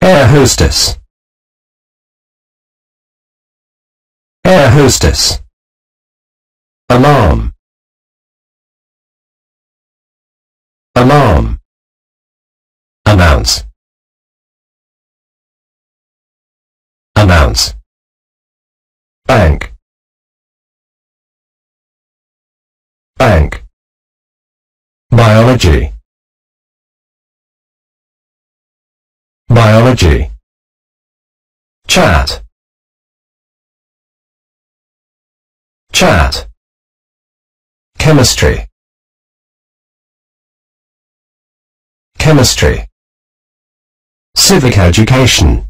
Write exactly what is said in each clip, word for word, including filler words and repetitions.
Air hostess. Air hostess. Alarm. Alarm. Announce. Announce. Bank. Bank. Biology. Biology. Chat. Chat. Chemistry. Chemistry. Civic education.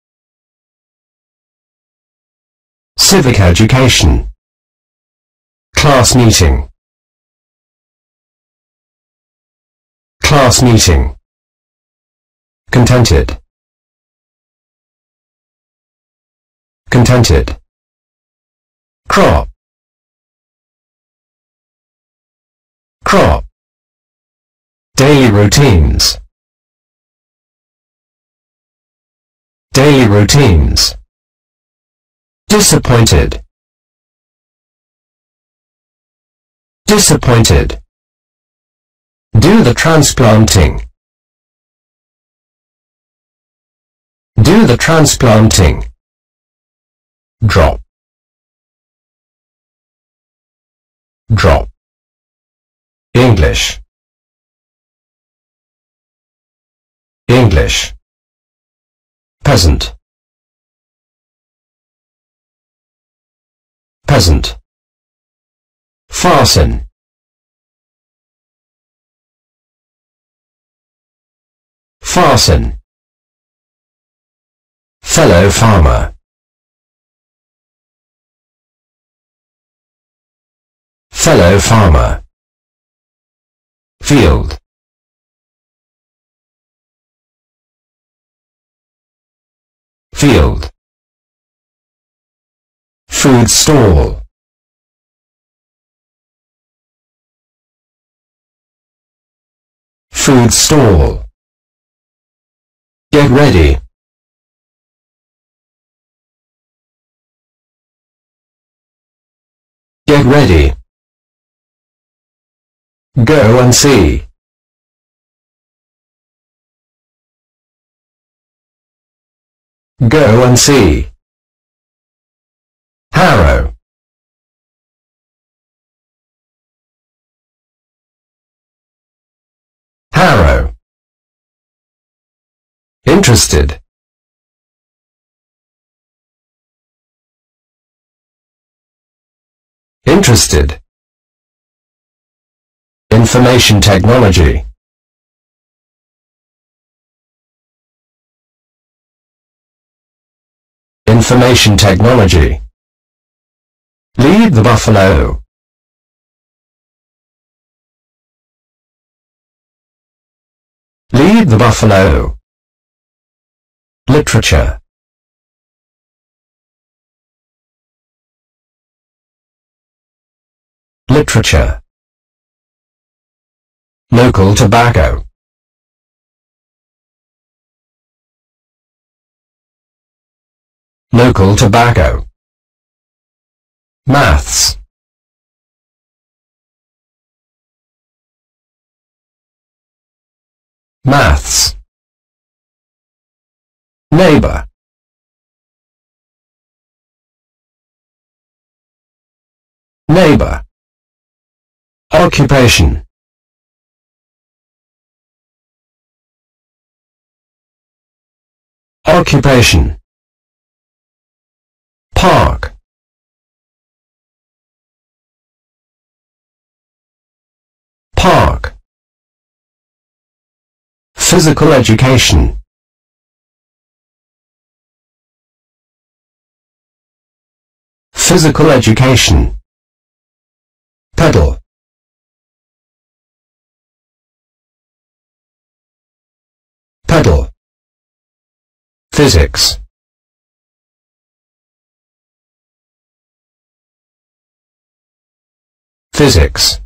Civic education. Class meeting. Class meeting. Contented. Contented. Crop. Crop. Daily routines. Daily routines. Disappointed. Disappointed. Do the transplanting. Do the transplanting. Drop. Drop. English. English. Peasant. Peasant. Fasten. Fasten. Fellow farmer. Fellow farmer. Field. Field. Food stall. Food stall. Get ready. Get ready. Go and see. Go and see. Harrow. Harrow. Interested. Interested. Information technology. Information technology. Lead the buffalo. Lead the buffalo. Literature. Literature. Local tobacco. Local tobacco. Maths. Maths. Neighbor. Neighbor. Occupation. Occupation. Park. Park. Physical education. Physical education. Pedal. Pedal. Physics. Physics.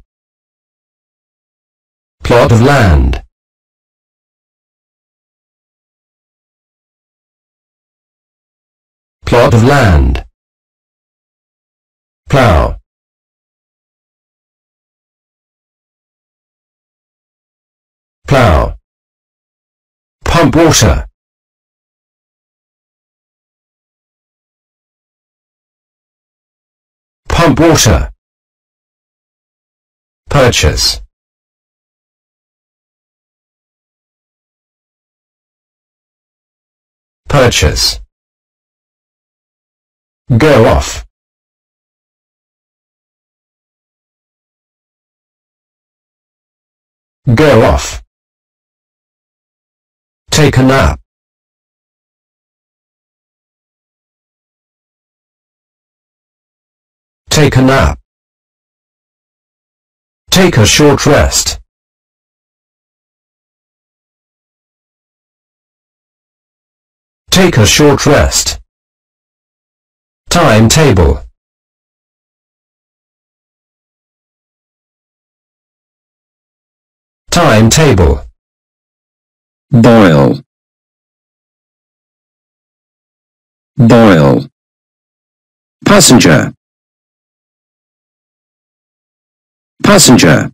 Plot of land. plot of land. Plow. Plow. Pump water. Pump water. Purchase. Purchase. Go off. Go off. Take a nap. Take a nap. Take a short rest. Take a short rest. Timetable. Timetable. Boil. Boil. Passenger. Passenger.